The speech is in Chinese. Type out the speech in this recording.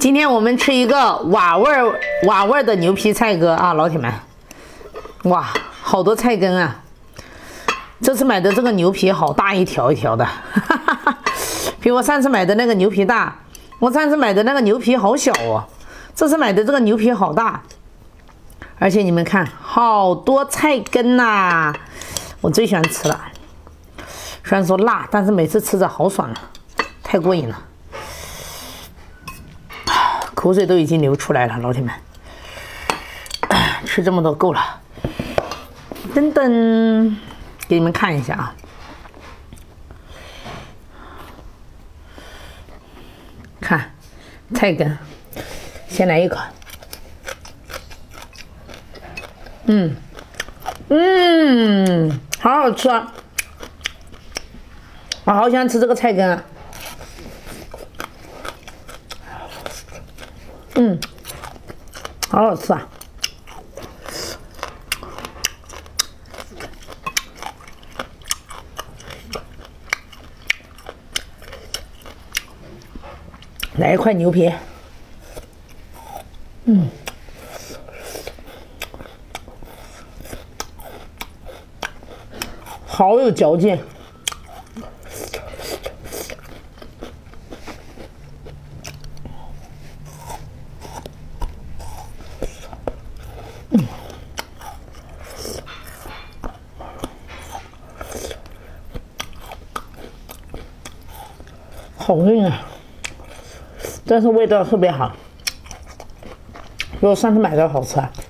今天我们吃一个瓦味儿的牛皮菜鸽啊，老铁们，哇，好多菜根啊！这次买的这个牛皮好大一条一条的，比我上次买的那个牛皮大。我上次买的那个牛皮好小哦，这次买的这个牛皮好大，而且你们看，好多菜根呐！我最喜欢吃了，虽然说辣，但是每次吃着好爽啊，太过瘾了。 口水都已经流出来了，老铁们，吃这么多够了。噔噔，给你们看一下啊，看菜根，先来一口。好好吃啊！我好喜欢吃这个菜根啊。 好好吃啊！来一块牛皮，好有嚼劲。 好嫩啊，但是味道特别好，比我上次买的好吃啊。